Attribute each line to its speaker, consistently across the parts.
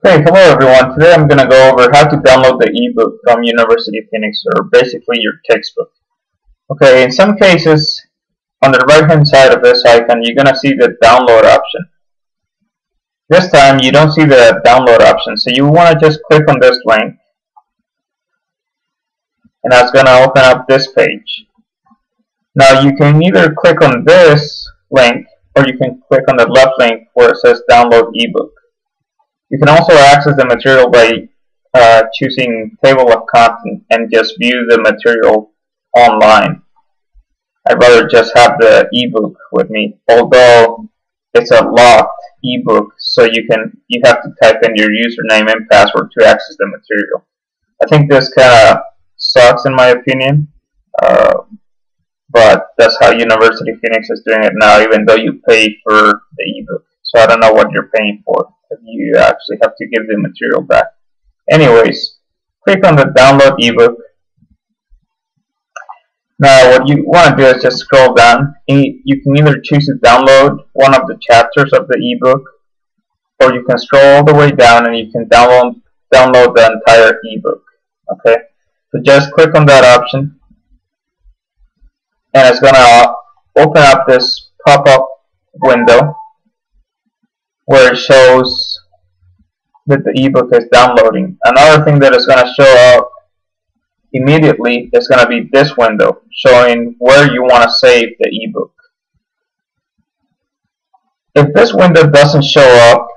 Speaker 1: Hey, hello everyone. Today I'm going to go over how to download the ebook from University of Phoenix, or basically your textbook. Okay, in some cases, on the right hand side of this icon, you're going to see the download option. This time you don't see the download option, so you want to just click on this link, and that's going to open up this page. Now you can either click on this link, or you can click on the left link where it says download ebook. You can also access the material by choosing table of content and just view the material online. I'd rather just have the ebook with me, although it's a locked ebook, so you have to type in your username and password to access the material. I think this kind of sucks in my opinion, but that's how University of Phoenix is doing it now, even though you pay for the ebook. So I don't know what you're paying for if you actually have to give the material back. Anyways, click on the download ebook. Now what you want to do is just scroll down. You can either choose to download one of the chapters of the ebook, or you can scroll all the way down and you can download the entire ebook. Okay, so just click on that option, and it's going to open up this pop-up window where it shows that the ebook is downloading. Another thing that is going to show up immediately is going to be this window showing where you want to save the ebook. If this window doesn't show up,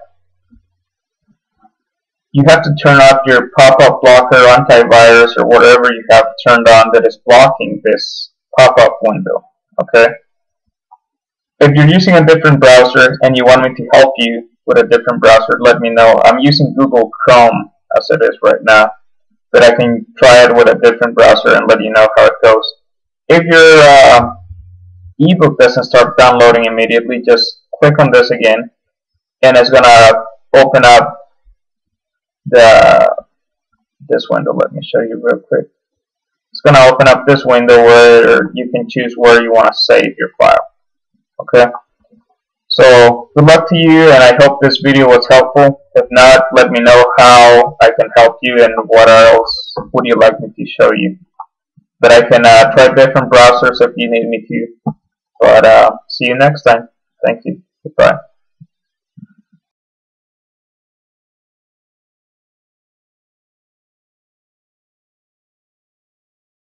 Speaker 1: you have to turn off your pop-up blocker, antivirus, or whatever you have turned on that is blocking this pop-up window. Okay? If you're using a different browser and you want me to help you with a different browser, let me know. I'm using Google Chrome as it is right now, but I can try it with a different browser and let you know how it goes. If your ebook doesn't start downloading immediately, just click on this again, and it's gonna open up this window. Let me show you real quick. It's gonna open up this window where you can choose where you want to save your file. Okay, so good luck to you, and I hope this video was helpful. If not, let me know how I can help you and what else would you like me to show you. But I can try different browsers if you need me to. But see you next time. Thank you. Goodbye.